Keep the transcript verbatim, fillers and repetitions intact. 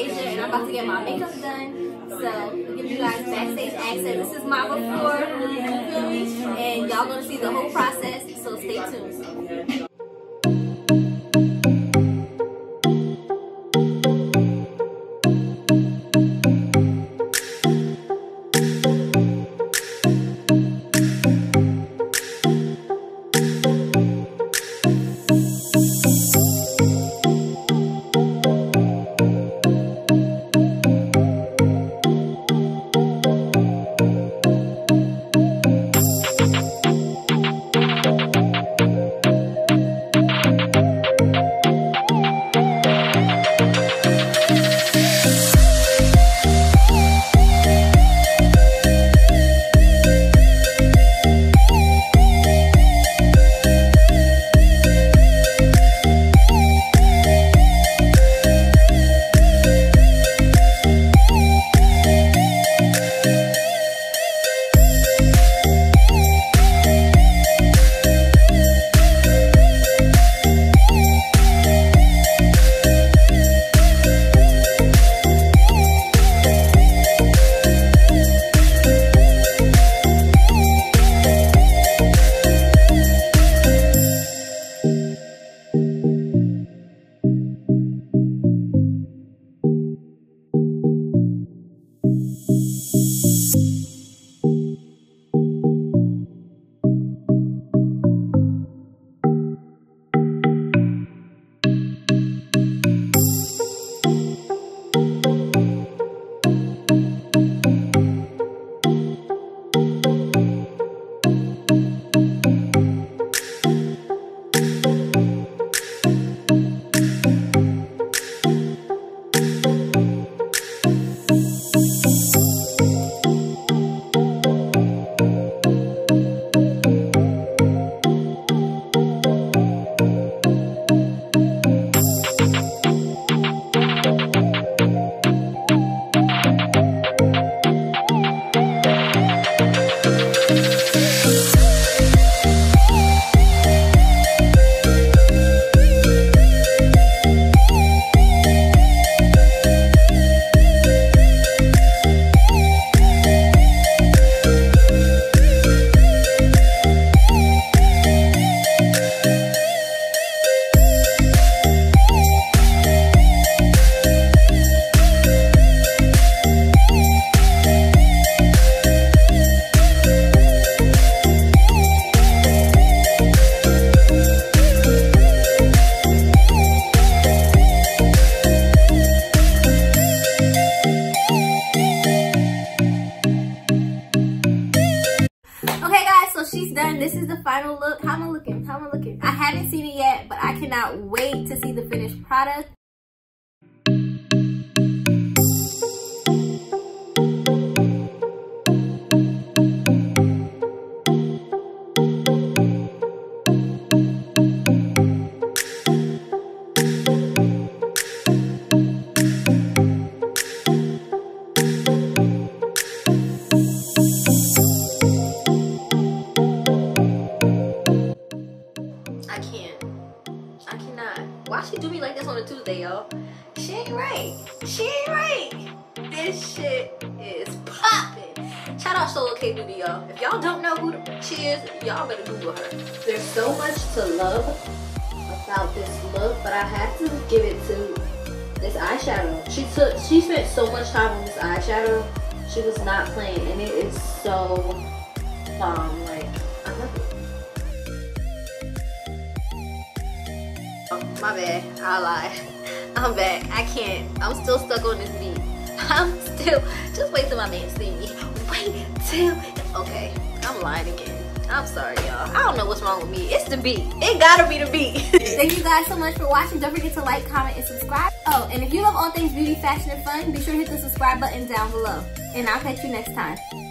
ZiAsia, and I'm about to get my makeup done. So I'll give you guys backstage access. This is my before, and y'all gonna see the whole process. So stay tuned. She's done. This is the final look. How am I looking? How am I looking? I haven't seen it yet, but I cannot wait to see the finished product. Why she do me like this on a Tuesday, y'all? She ain't right. She ain't right. This shit is popping. Shout out Solo K Beauty, y'all. If y'all don't know who she is, y'all better Google her. There's so much to love about this look, but I have to give it to this eyeshadow. She took, she spent so much time on this eyeshadow. She was not playing, and it is so bomb. Like, I love it. My bad, I lied. I'm back. I can't. I'm still stuck on this beat. I'm still. Just wait till my man see me. Wait till. Okay, I'm lying again. I'm sorry, y'all. I don't know what's wrong with me. It's the beat. It gotta be the beat. Thank you guys so much for watching. Don't forget to like, comment, and subscribe. Oh, and if you love all things beauty, fashion, and fun, be sure to hit the subscribe button down below. And I'll catch you next time.